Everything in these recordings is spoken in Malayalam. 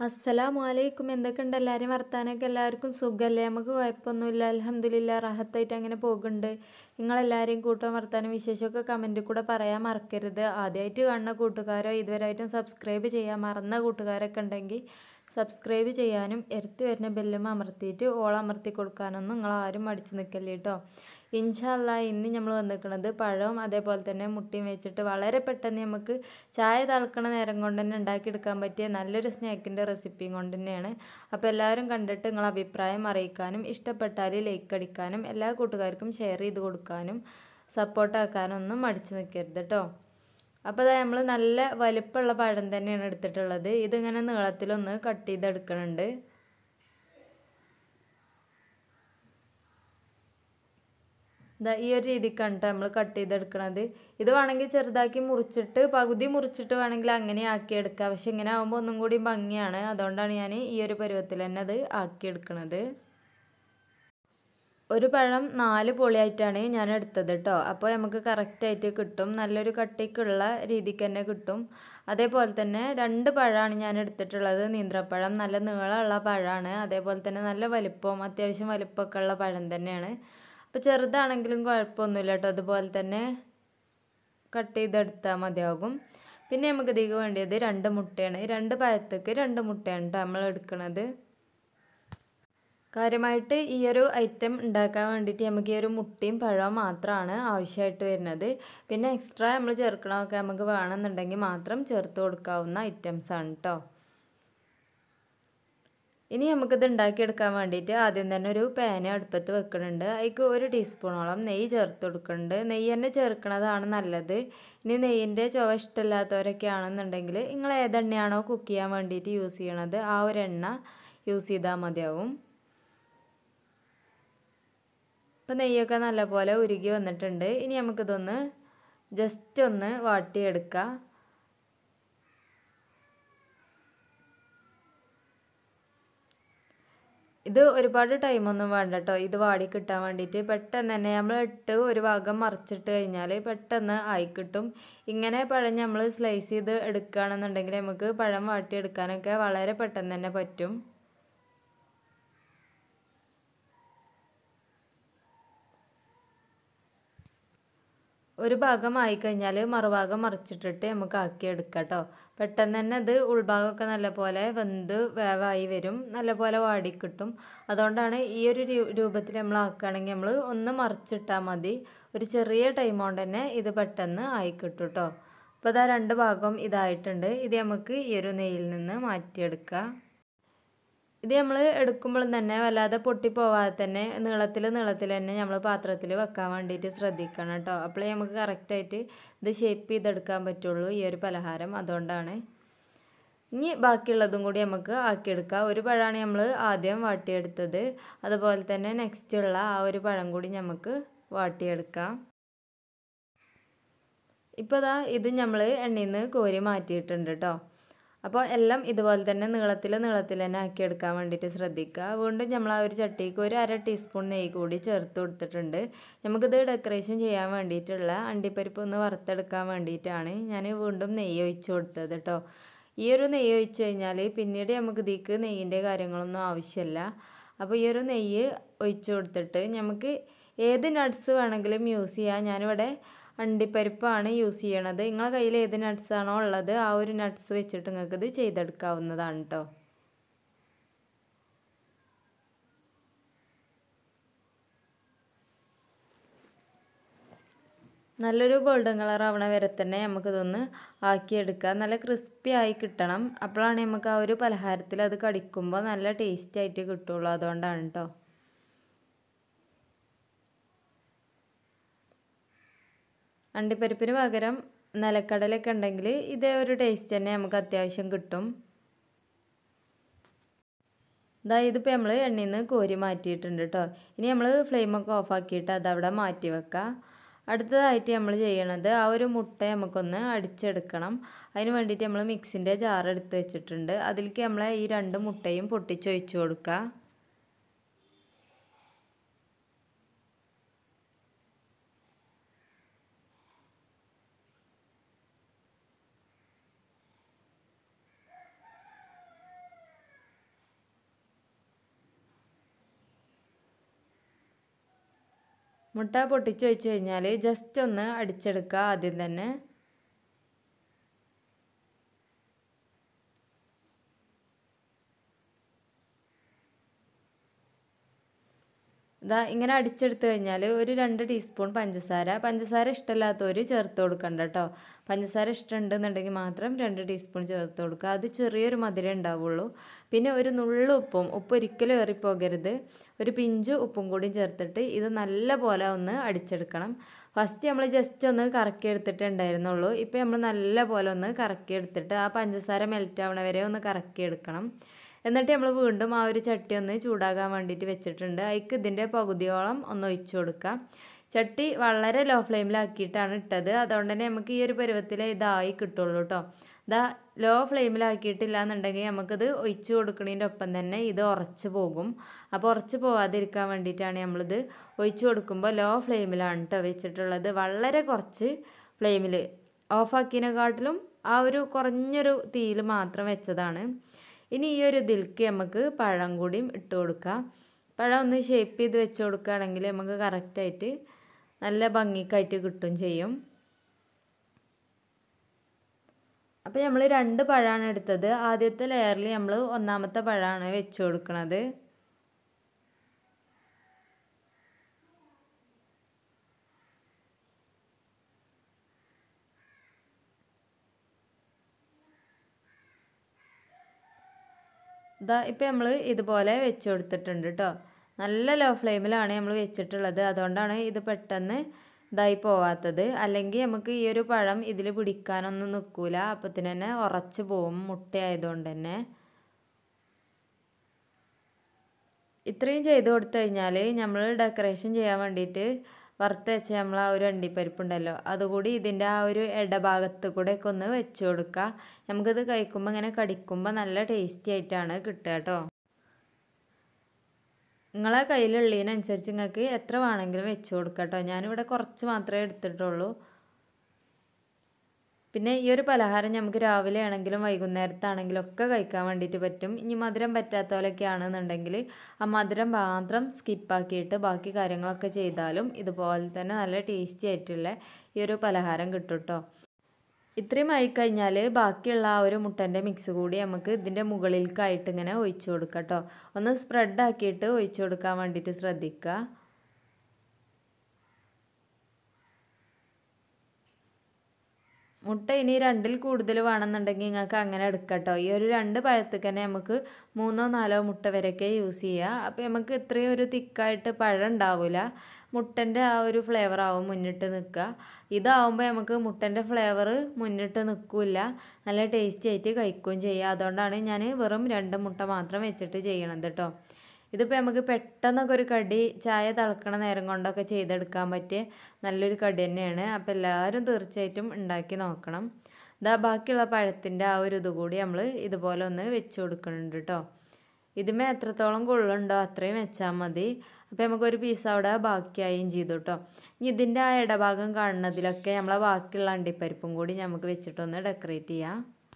അസ്സലാമലൈക്കും. എന്തൊക്കെയുണ്ട് എല്ലാവരും വർത്താനൊക്കെ? എല്ലാവർക്കും സുഖമല്ലേ? നമുക്ക് കുഴപ്പമൊന്നുമില്ല, അൽഹംദുലില്ലാ, റാഹത്തായിട്ട് അങ്ങനെ പോകുന്നുണ്ട്. നിങ്ങളെല്ലാവരെയും കൂട്ടം വർത്താനം വിശേഷമൊക്കെ കമൻറ്റിൽ കൂടെ പറയാൻ മറക്കരുത്. ആദ്യമായിട്ട് കാണുന്ന കൂട്ടുകാരോ ഇതുവരെയായിട്ടും സബ്സ്ക്രൈബ് ചെയ്യാൻ മറന്ന കൂട്ടുകാരൊക്കെ ഉണ്ടെങ്കിൽ സബ്സ്ക്രൈബ് ചെയ്യാനും എടുത്ത് വരുന്ന ബെല്ലും അമർത്തിയിട്ട് ഓൾ അമർത്തി കൊടുക്കാനൊന്നും നിങ്ങളാരും മടിച്ച് നിൽക്കല്ലേ കേട്ടോ. ഇൻഷാ അല്ലാ, ഇന്ന് നമ്മൾ വന്നിരിക്കുന്നത് പഴവും അതേപോലെ തന്നെ മുട്ടയും വെച്ചിട്ട് വളരെ പെട്ടെന്ന് നമുക്ക് ചായ തിളക്കണ നേരം കൊണ്ട് തന്നെ ഉണ്ടാക്കിയെടുക്കാൻ പറ്റിയ നല്ലൊരു സ്നാക്കിൻ്റെ റെസിപ്പിയും കൊണ്ട് തന്നെയാണ്. അപ്പോൾ എല്ലാവരും കണ്ടിട്ട് നിങ്ങളെ അഭിപ്രായം അറിയിക്കാനും ഇഷ്ടപ്പെട്ടാൽ ലൈക്ക് അടിക്കാനും എല്ലാ കൂട്ടുകാർക്കും ഷെയർ ചെയ്ത് കൊടുക്കാനും സപ്പോർട്ടാക്കാനും ഒന്നും മടിച്ച് നിൽക്കരുത് കേട്ടോ. അപ്പോൾ അതായത് നമ്മൾ നല്ല വലിപ്പമുള്ള പഴം തന്നെയാണ് എടുത്തിട്ടുള്ളത്. ഇതിങ്ങനെ നീളത്തിലൊന്ന് കട്ട് ചെയ്തെടുക്കുന്നുണ്ട്. ഈ ഒരു രീതിക്കാണ് കേട്ടോ നമ്മൾ കട്ട് ചെയ്തെടുക്കണത്. ഇത് വേണമെങ്കിൽ ചെറുതാക്കി മുറിച്ചിട്ട് പകുതി മുറിച്ചിട്ട് വേണമെങ്കിൽ അങ്ങനെ ആക്കിയെടുക്കുക. പക്ഷെ ഇങ്ങനെ ആകുമ്പോൾ ഒന്നും കൂടി ഭംഗിയാണ്. അതുകൊണ്ടാണ് ഞാൻ ഈ ഒരു പരുവത്തിൽ തന്നെ അത് ആക്കിയെടുക്കണത്. ഒരു പഴം 4 പൊളിയായിട്ടാണ് ഞാൻ എടുത്തത് കേട്ടോ. അപ്പോൾ നമുക്ക് കറക്റ്റായിട്ട് കിട്ടും, നല്ലൊരു കട്ടിക്കുള്ള രീതിക്ക് തന്നെ കിട്ടും. അതേപോലെ തന്നെ 2 പഴമാണ് ഞാൻ എടുത്തിട്ടുള്ളത്. നീന്ത്രപ്പഴം നല്ല നീളമുള്ള പഴമാണ്, അതേപോലെ തന്നെ നല്ല വലിപ്പവും അത്യാവശ്യം വലിപ്പമൊക്കെ ഉള്ള പഴം തന്നെയാണ്. അപ്പോൾ ചെറുതാണെങ്കിലും കുഴപ്പമൊന്നുമില്ല കേട്ടോ, അതുപോലെ തന്നെ കട്ട് ചെയ്തെടുത്താൽ മതിയാകും. പിന്നെ നമുക്ക് ഇതിലേക്ക് വേണ്ടിയത് 2 മുട്ടയാണ്. 2 പഴത്തേക്ക് 2 മുട്ടയാണ് കേട്ടോ നമ്മൾ എടുക്കുന്നത്. കാര്യമായിട്ട് ഈ ഒരു ഐറ്റം ഉണ്ടാക്കാൻ വേണ്ടിയിട്ട് നമുക്ക് ഈ ഒരു മുട്ടയും പഴവും മാത്രമാണ് ആവശ്യമായിട്ട് വരുന്നത്. പിന്നെ എക്സ്ട്രാ നമ്മൾ ചേർക്കണമൊക്കെ നമുക്ക് വേണമെന്നുണ്ടെങ്കിൽ മാത്രം ചേർത്ത് കൊടുക്കാവുന്ന ഐറ്റംസാണ് കേട്ടോ. ഇനി നമുക്കിത് ഉണ്ടാക്കിയെടുക്കാൻ വേണ്ടിയിട്ട് ആദ്യം തന്നെ ഒരു പാന് അടുപ്പത്ത് വെക്കുന്നുണ്ട്. അതിലേക്ക് 1 ടീസ്പൂണോളം നെയ്യ് ചേർത്ത് കൊടുക്കുന്നുണ്ട്. നെയ്യ് തന്നെ ചേർക്കണതാണ് നല്ലത്. ഇനി നെയ്യിൻ്റെ ചുവ ഇഷ്ടമില്ലാത്തവരൊക്കെ ആണെന്നുണ്ടെങ്കിൽ നിങ്ങൾ ഏതെണ്ണയാണോ കുക്ക് ചെയ്യാൻ വേണ്ടിയിട്ട് യൂസ് ചെയ്യണത് ആ ഒരു എണ്ണ യൂസ് ചെയ്താൽ മതിയാവും. ഇപ്പോൾ നെയ്യൊക്കെ നല്ലപോലെ ഉരുകി വന്നിട്ടുണ്ട്. ഇനി നമുക്കിതൊന്ന് ജസ്റ്റ് ഒന്ന് വാട്ടിയെടുക്കാം. ഇത് ഒരുപാട് ടൈമൊന്നും വേണ്ട കേട്ടോ, ഇത് വാടി കിട്ടാൻ വേണ്ടിയിട്ട്. പെട്ടെന്ന് തന്നെ നമ്മൾ ഇട്ട് ഒരു ഭാഗം മറിച്ചിട്ട് കഴിഞ്ഞാൽ പെട്ടെന്ന് ആയി കിട്ടും. ഇങ്ങനെ പഴം നമ്മൾ സ്ലൈസ് ചെയ്ത് എടുക്കുകയാണെന്നുണ്ടെങ്കിൽ നമുക്ക് പഴം വാട്ടിയെടുക്കാനൊക്കെ വളരെ പെട്ടെന്ന് തന്നെ പറ്റും. ഒരു ഭാഗം ആയിക്കഴിഞ്ഞാൽ മറുഭാഗം മറിച്ചിട്ടിട്ട് നമുക്ക് ആക്കിയെടുക്കാം കേട്ടോ. പെട്ടെന്ന് തന്നെ അത് ഉൾഭാഗമൊക്കെ നല്ലപോലെ വെന്ത് വേവായി വരും, നല്ലപോലെ വാടിക്കിട്ടും. അതുകൊണ്ടാണ് ഈ ഒരു രൂപത്തിൽ നമ്മൾ ആക്കുകയാണെങ്കിൽ നമ്മൾ ഒന്ന് മറിച്ചിട്ടാൽ മതി. ഒരു ചെറിയ ടൈം കൊണ്ട് തന്നെ ഇത് പെട്ടെന്ന് ആയിക്കിട്ടും കേട്ടോ. അപ്പോൾ ഇതാ 2 ഭാഗം ഇതായിട്ടുണ്ട്. ഇത് നമുക്ക് ഈ ഒരു നെയ്യിൽ നിന്ന് മാറ്റിയെടുക്കാം. ഇത് നമ്മൾ എടുക്കുമ്പോൾ തന്നെ വല്ലാതെ പൊട്ടിപ്പോവാതെ തന്നെ നീളത്തിൽ തന്നെ നമ്മൾ പാത്രത്തിൽ വെക്കാൻ വേണ്ടിയിട്ട് ശ്രദ്ധിക്കണം കേട്ടോ. അപ്പോഴേ നമുക്ക് കറക്റ്റായിട്ട് ഇത് ഷേപ്പ് ചെയ്തെടുക്കാൻ പറ്റുള്ളൂ ഈ ഒരു പലഹാരം. അതുകൊണ്ടാണ്. ഇനി ബാക്കിയുള്ളതും കൂടി നമുക്ക് ആക്കിയെടുക്കാം. ഒരു പഴമാണ് നമ്മൾ ആദ്യം വാട്ടിയെടുത്തത്, അതുപോലെ തന്നെ നെക്സ്റ്റ് ഉള്ള ആ ഒരു പഴം കൂടി നമുക്ക് വാട്ടിയെടുക്കാം. ഇപ്പോൾ ഇതാ ഇത് നമ്മൾ എണ്ണയിൽ നിന്ന് കോരി മാറ്റിയിട്ടുണ്ട് കേട്ടോ. അപ്പോൾ എല്ലാം ഇതുപോലെ തന്നെ നീളത്തിൽ തന്നെ ആക്കിയെടുക്കാൻ വേണ്ടിയിട്ട് ശ്രദ്ധിക്കുക. വീണ്ടും നമ്മൾ ആ ഒരു ചട്ടിക്ക് 1/2 ടീസ്പൂൺ നെയ്യ് കൂടി ചേർത്ത് കൊടുത്തിട്ടുണ്ട്. നമുക്കിത് ഡെക്കറേഷൻ ചെയ്യാൻ വേണ്ടിയിട്ടുള്ള അണ്ടിപ്പരിപ്പ് ഒന്ന് വറുത്തെടുക്കാൻ വേണ്ടിയിട്ടാണ് ഞാൻ വീണ്ടും നെയ്യ് ഒഴിച്ച് കൊടുത്തത് കേട്ടോ. ഈ ഒരു നെയ്യ് ഒഴിച്ച് കഴിഞ്ഞാൽ പിന്നീട് നമുക്ക് ഇതിലേക്ക് നെയ്യിൻ്റെ കാര്യങ്ങളൊന്നും ആവശ്യമില്ല. അപ്പോൾ ഈ ഒരു നെയ്യ് ഒഴിച്ച് കൊടുത്തിട്ട് നമുക്ക് ഏത് നട്ട്സ് വേണമെങ്കിലും യൂസ് ചെയ്യാം. ഞാനിവിടെ അണ്ടിപ്പരിപ്പാണ് യൂസ് ചെയ്യണത്. നിങ്ങളെ കയ്യിൽ ഏത് നട്ട്സാണോ ഉള്ളത് ആ ഒരു നട്ട്സ് വെച്ചിട്ട് നിങ്ങൾക്ക് ഇത് ചെയ്തെടുക്കാവുന്നതാണ് കേട്ടോ. നല്ലൊരു ഗോൾഡൻ കളർ ആവണ വരെ തന്നെ നമുക്കിതൊന്ന് ആക്കിയെടുക്കാം. നല്ല ക്രിസ്പി ആയി കിട്ടണം. അപ്പോഴാണ് നമുക്ക് ആ ഒരു പലഹാരത്തിൽ അത് കടിക്കുമ്പോൾ നല്ല ടേസ്റ്റ് ആയിട്ട് കിട്ടുള്ളൂ. അതുകൊണ്ടാണ് കേട്ടോ. അണ്ടിപ്പരിപ്പിന് പകരം നിലക്കടലൊക്കെ ഉണ്ടെങ്കിൽ ഇതേ ഒരു ടേസ്റ്റ് തന്നെ നമുക്ക് അത്യാവശ്യം കിട്ടും. ഇതിപ്പോൾ നമ്മൾ എണ്ണയിൽ നിന്ന് കോരി മാറ്റിയിട്ടുണ്ട് കേട്ടോ. ഇനി നമ്മൾ ഫ്ലെയിമൊക്കെ ഓഫാക്കിയിട്ട് അതവിടെ മാറ്റി വെക്കാം. അടുത്തതായിട്ട് നമ്മൾ ചെയ്യണത് ആ ഒരു മുട്ട നമുക്കൊന്ന് അടിച്ചെടുക്കണം. അതിന് വേണ്ടിയിട്ട് നമ്മൾ മിക്സിൻ്റെ ജാർ എടുത്ത് വെച്ചിട്ടുണ്ട്. അതിലേക്ക് നമ്മൾ ഈ 2 മുട്ടയും പൊട്ടിച്ചൊഴിച്ച് കൊടുക്കുക. മുട്ട പൊട്ടിച്ച് വെച്ച് കഴിഞ്ഞാൽ ജസ്റ്റ് ഒന്ന് അടിച്ചെടുക്കുക ആദ്യം തന്നെ. ഇതാ ഇങ്ങനെ അടിച്ചെടുത്ത് കഴിഞ്ഞാൽ ഒരു 2 ടീസ്പൂൺ പഞ്ചസാര ഇഷ്ടമില്ലാത്തവർ ചേർത്ത് കൊടുക്കണ്ട കേട്ടോ. പഞ്ചസാര ഇഷ്ടമുണ്ടെന്നുണ്ടെങ്കിൽ മാത്രം 2 ടീസ്പൂൺ ചേർത്ത് കൊടുക്കുക. അത് ചെറിയൊരു മധുരം ഉണ്ടാവുള്ളൂ. പിന്നെ ഒരു നുള്ളു ഉപ്പ് ഒരിക്കലും ഏറിപ്പോകരുത്. ഒരു പിഞ്ച് ഉപ്പും കൂടി ചേർത്തിട്ട് ഇത് നല്ല പോലെ ഒന്ന് അടിച്ചെടുക്കണം. ഫസ്റ്റ് നമ്മൾ ജസ്റ്റ് ഒന്ന് കറക്കി എടുത്തിട്ടേ ഉണ്ടായിരുന്നുള്ളൂ. ഇപ്പോൾ നമ്മൾ നല്ല പോലെ ഒന്ന് കറക്കി എടുത്തിട്ട് ആ പഞ്ചസാര മെൽറ്റ് ആവണ വരെ ഒന്ന് കറക്കി എടുക്കണം. എന്നിട്ട് നമ്മൾ വീണ്ടും ആ ഒരു ചട്ടി ഒന്ന് ചൂടാകാൻ വേണ്ടിയിട്ട് വെച്ചിട്ടുണ്ട്. അതിക്ക് ഇതിൻ്റെ പകുതിയോളം ഒന്ന് ഒഴിച്ചു കൊടുക്കാം. ചട്ടി വളരെ ലോ ഫ്ലെയിമിലാക്കിയിട്ടാണ് ഇട്ടത്. അതുകൊണ്ട് തന്നെ നമുക്ക് ഈ ഒരു പരുവത്തിൽ ഇതായി കിട്ടുള്ളൂ കേട്ടോ. ഇതാ ലോ ഫ്ലെയിമിലാക്കിയിട്ടില്ല എന്നുണ്ടെങ്കിൽ നമുക്കിത് ഒഴിച്ചു കൊടുക്കുന്നതിൻ്റെ ഒപ്പം തന്നെ ഇത് ഉറച്ച് പോകും. അപ്പോൾ ഉറച്ച് പോവാതിരിക്കാൻ വേണ്ടിയിട്ടാണ് നമ്മളിത് ഒഴിച്ചു കൊടുക്കുമ്പോൾ ലോ ഫ്ലെയിമിലാണ് കേട്ടോ വെച്ചിട്ടുള്ളത്. വളരെ കുറച്ച് ഫ്ലെയിമിൽ ഓഫാക്കിയതിനെക്കാട്ടിലും ആ ഒരു കുറഞ്ഞൊരു തീയിൽ മാത്രം വെച്ചതാണ്. ഇനി ഈ ഒരു ഇതിലേക്ക് നമുക്ക് പഴം കൂടിയും ഇട്ട് കൊടുക്കാം. പഴം ഒന്ന് ഷേപ്പ് ചെയ്ത് വെച്ച് കൊടുക്കുകയാണെങ്കിൽ നമുക്ക് കറക്റ്റായിട്ട് നല്ല ഭംഗിക്കായിട്ട് കിട്ടും ചെയ്യും. അപ്പോൾ നമ്മൾ 2 പഴമാണ് എടുത്തത്. ആദ്യത്തെ ലെയറിൽ നമ്മൾ ഒന്നാമത്തെ പഴമാണ് വെച്ച് കൊടുക്കുന്നത്. ഇതാ ഇപ്പം നമ്മൾ ഇതുപോലെ വെച്ച് കൊടുത്തിട്ടുണ്ട് കേട്ടോ. നല്ല ലോ ഫ്ലെയിമിലാണ് നമ്മൾ വെച്ചിട്ടുള്ളത്. അതുകൊണ്ടാണ് ഇത് പെട്ടെന്ന് ഇതായി പോവാത്തത്. അല്ലെങ്കിൽ നമുക്ക് ഈ ഒരു പഴം ഇതിൽ പിടിക്കാനൊന്നും നിൽക്കില്ല. അപ്പത്തിന് തന്നെ ഉറച്ച് പോവും മുട്ടയായതുകൊണ്ട് തന്നെ. ഇത്രയും ചെയ്ത് കൊടുത്തു കഴിഞ്ഞാൽ നമ്മൾ ഡെക്കറേഷൻ ചെയ്യാൻ വേണ്ടിയിട്ട് വറുത്ത് വെച്ച നമ്മൾ ആ ഒരു അണ്ടിപ്പരിപ്പുണ്ടല്ലോ അതുകൂടി ഇതിൻ്റെ ആ ഒരു ഇടഭാഗത്ത് കൂടെ ഒക്കെ ഒന്ന് വെച്ച് കൊടുക്കുക. നമുക്കിത് കഴിക്കുമ്പോൾ ഇങ്ങനെ കടിക്കുമ്പോൾ നല്ല ടേസ്റ്റി ആയിട്ടാണ് കിട്ടുക കേട്ടോ. നിങ്ങളെ കയ്യിലുള്ളതിനനുസരിച്ച് നിങ്ങൾക്ക് എത്ര വേണമെങ്കിലും വെച്ച് കൊടുക്കാം കേട്ടോ. ഞാനിവിടെ കുറച്ച് മാത്രമേ എടുത്തിട്ടുള്ളൂ. പിന്നെ ഈ ഒരു പലഹാരം നമുക്ക് രാവിലെ ആണെങ്കിലും വൈകുന്നേരത്താണെങ്കിലും ഒക്കെ കഴിക്കാൻ വേണ്ടിയിട്ട് പറ്റും. ഇനി മധുരം പറ്റാത്തവരൊക്കെ ആണെന്നുണ്ടെങ്കിൽ ആ മധുരം മാത്രം സ്കിപ്പാക്കിയിട്ട് ബാക്കി കാര്യങ്ങളൊക്കെ ചെയ്താലും ഇതുപോലെ തന്നെ നല്ല ടേസ്റ്റി ആയിട്ടുള്ള ഈ ഒരു പലഹാരം കിട്ടും കേട്ടോ. ഇത്രയും ആയിക്കഴിഞ്ഞാൽ ബാക്കിയുള്ള ആ ഒരു മുട്ടൻ്റെ മിക്സ് കൂടി നമുക്ക് ഇതിൻ്റെ മുകളിലേക്കായിട്ട് ഇങ്ങനെ ഒഴിച്ചു കൊടുക്കാം കേട്ടോ. ഒന്ന് സ്പ്രെഡ് ആക്കിയിട്ട് ഒഴിച്ചു കൊടുക്കാൻ വേണ്ടിയിട്ട് ശ്രദ്ധിക്കുക. മുട്ട ഇനി 2ൽ കൂടുതൽ വേണമെന്നുണ്ടെങ്കിൽ നിങ്ങൾക്ക് അങ്ങനെ എടുക്കാം കേട്ടോ. ഈ ഒരു 2 പഴത്തേക്ക് തന്നെ നമുക്ക് 3ഓ 4ഓ മുട്ട വരെയൊക്കെ യൂസ് ചെയ്യാം. അപ്പോൾ നമുക്ക് ഇത്രയും ഒരു തിക്കായിട്ട് പഴം ഉണ്ടാവില്ല. മുട്ടൻ്റെ ആ ഒരു ഫ്ലേവർ ആവും മുന്നിട്ട് നിൽക്കുക. ഇതാവുമ്പോൾ നമുക്ക് മുട്ടൻ്റെ ഫ്ലേവർ മുന്നിട്ട് നിൽക്കില്ല. നല്ല ടേസ്റ്റി ആയിട്ട് കഴിക്കുകയും ചെയ്യുക. അതുകൊണ്ടാണ് ഞാൻ വെറും 2 മുട്ട മാത്രം വെച്ചിട്ട് ചെയ്യണത് കേട്ടോ. ഇതിപ്പോൾ നമുക്ക് പെട്ടെന്നൊക്കെ ഒരു കടി ചായ തിളക്കണ നേരം കൊണ്ടൊക്കെ ചെയ്തെടുക്കാൻ പറ്റിയ നല്ലൊരു കടി തന്നെയാണ്. അപ്പോൾ എല്ലാവരും തീർച്ചയായിട്ടും ഉണ്ടാക്കി നോക്കണം. ഇതാ ബാക്കിയുള്ള പഴത്തിൻ്റെ ആ ഒരു ഇതുകൂടി നമ്മൾ ഇതുപോലെ ഒന്ന് വെച്ച് കൊടുക്കുന്നുണ്ട് കേട്ടോ. ഇതിമേ എത്രത്തോളം കൊള്ളുണ്ടോ അത്രയും വെച്ചാൽ മതി. അപ്പോൾ നമുക്കൊരു പീസ് അവിടെ ബാക്കിയായും ചെയ്തു കേട്ടോ. ഇനി ഇതിൻ്റെ ആ ഇടഭാഗം കാണുന്നതിലൊക്കെ നമ്മളെ ബാക്കിയുള്ള അണ്ടിപ്പരിപ്പും കൂടി നമുക്ക് വെച്ചിട്ടൊന്ന് ഡെക്കറേറ്റ് ചെയ്യാം.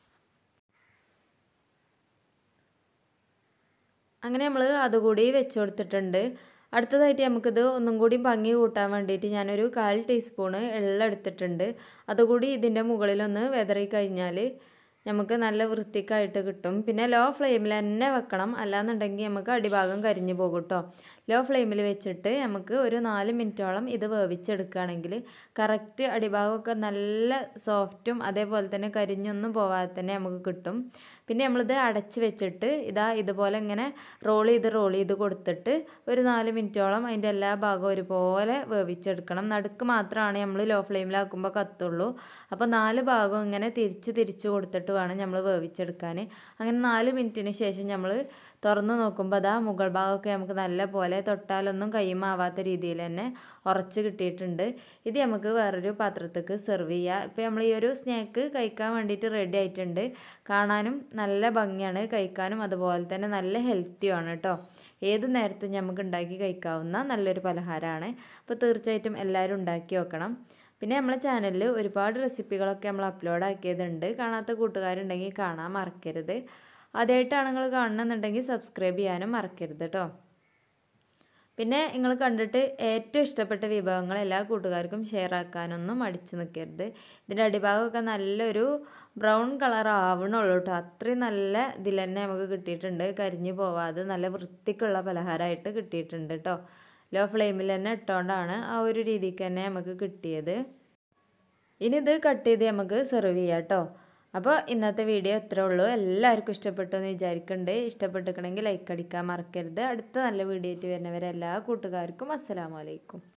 അങ്ങനെ നമ്മൾ അതുകൂടി വെച്ച് കൊടുത്തിട്ടുണ്ട്. അടുത്തതായിട്ട് നമുക്കിത് ഒന്നും കൂടി ഭംഗി കൂട്ടാൻ വേണ്ടിയിട്ട് ഞാനൊരു 1/4 ടീസ്പൂണ് എള്ള എടുത്തിട്ടുണ്ട്. അതുകൂടി ഇതിൻ്റെ മുകളിലൊന്ന് വെതറി കഴിഞ്ഞാൽ നമുക്ക് നല്ല വൃത്തിക്കായിട്ട് കിട്ടും. പിന്നെ ലോ ഫ്ലെയിമിൽ തന്നെ വെക്കണം, അല്ലാന്നുണ്ടെങ്കിൽ നമുക്ക് അടിഭാഗം കരിഞ്ഞു പോകും കേട്ടോ. ലോ ഫ്ലെയിമിൽ വെച്ചിട്ട് നമുക്ക് ഒരു 4 മിനിറ്റോളം ഇത് വേവിച്ചെടുക്കുകയാണെങ്കിൽ കറക്റ്റ് അടിഭാഗമൊക്കെ നല്ല സോഫ്റ്റും അതേപോലെ തന്നെ കരിഞ്ഞൊന്നും പോവാതെ തന്നെ നമുക്ക് കിട്ടും. പിന്നെ നമ്മളിത് അടച്ച് വെച്ചിട്ട് ഇതുപോലെ ഇങ്ങനെ റോൾ ചെയ്ത് കൊടുത്തിട്ട് ഒരു 4 മിനിറ്റോളം അതിൻ്റെ എല്ലാ ഭാഗവും ഒരുപോലെ വേവിച്ചെടുക്കണം. നടുക്ക് മാത്രമാണ് നമ്മൾ ലോ ഫ്ലെയിമിലാക്കുമ്പോൾ കത്തുള്ളൂ. അപ്പോൾ 4 ഭാഗവും ഇങ്ങനെ തിരിച്ച് കൊടുത്തിട്ട് വേണം നമ്മൾ വേവിച്ചെടുക്കാൻ. അങ്ങനെ 4 മിനിറ്റിന് ശേഷം നമ്മൾ തുറന്ന് നോക്കുമ്പോൾ മുകൾ ഭാഗമൊക്കെ നമുക്ക് നല്ല പോലെ തൊട്ടാലൊന്നും കൈമാവാത്ത രീതിയിൽ തന്നെ ഉറച്ച് കിട്ടിയിട്ടുണ്ട്. ഇത് നമുക്ക് വേറൊരു പാത്രത്തേക്ക് സെർവ് ചെയ്യാം. ഇപ്പോൾ നമ്മൾ ഈ ഒരു സ്നാക്ക് കഴിക്കാൻ വേണ്ടിയിട്ട് റെഡി ആയിട്ടുണ്ട്. കാണാനും നല്ല ഭംഗിയാണ്, കഴിക്കാനും അതുപോലെ തന്നെ നല്ല ഹെൽത്തിയുമാണ് കേട്ടോ. ഏത് നേരത്തും നമുക്ക് ഉണ്ടാക്കി കഴിക്കാവുന്ന നല്ലൊരു പലഹാരമാണ്. അപ്പോൾ തീർച്ചയായിട്ടും എല്ലാവരും ഉണ്ടാക്കി നോക്കണം. പിന്നെ നമ്മളെ ചാനലിൽ ഒരുപാട് റെസിപ്പികളൊക്കെ നമ്മൾ അപ്ലോഡ് ആക്കിയതുണ്ട്. കാണാത്ത കൂട്ടുകാരുണ്ടെങ്കിൽ കാണാൻ മറക്കരുത്. ആദ്യമായിട്ടാണ് നിങ്ങൾ കാണണമെന്നുണ്ടെങ്കിൽ സബ്സ്ക്രൈബ് ചെയ്യാനും മറക്കരുത് കേട്ടോ. പിന്നെ നിങ്ങൾ കണ്ടിട്ട് ഏറ്റവും ഇഷ്ടപ്പെട്ട വിഭവങ്ങൾ എല്ലാ കൂട്ടുകാർക്കും ഷെയർ ആക്കാനൊന്നും മടിച്ച് നിൽക്കരുത്. ഇതിൻ്റെ അടിഭാഗമൊക്കെ നല്ലൊരു ബ്രൗൺ കളർ ആവണുള്ളൂ കേട്ടോ. അത്രയും നല്ല ഇതിൽ തന്നെ നമുക്ക് കിട്ടിയിട്ടുണ്ട്. കരിഞ്ഞു പോവാതെ നല്ല വൃത്തിക്കുള്ള പലഹാരമായിട്ട് കിട്ടിയിട്ടുണ്ട് കേട്ടോ. ലോ ഫ്ലെയിമിൽ തന്നെ ഇട്ടുകൊണ്ടാണ് ആ ഒരു രീതിക്ക് തന്നെ നമുക്ക് കിട്ടിയത്. ഇനി ഇത് കട്ട് ചെയ്ത് നമുക്ക് സെർവ് ചെയ്യാം കേട്ടോ. അപ്പോൾ ഇന്നത്തെ വീഡിയോ ഇത്രേ ഉള്ളൂ. എല്ലാവർക്കും ഇഷ്ടപ്പെട്ടു എന്ന് വിചാരിക്കുന്നുണ്ട്. ഇഷ്ടപ്പെട്ടിട്ടുണ്ടെങ്കിൽ ലൈക്ക് അടിക്കാൻ മറക്കരുത്. അടുത്ത നല്ല വീഡിയോ ആയിട്ട് വരുന്നവരെ എല്ലാ കൂട്ടുകാർക്കും അസ്സലാമു അലൈക്കും.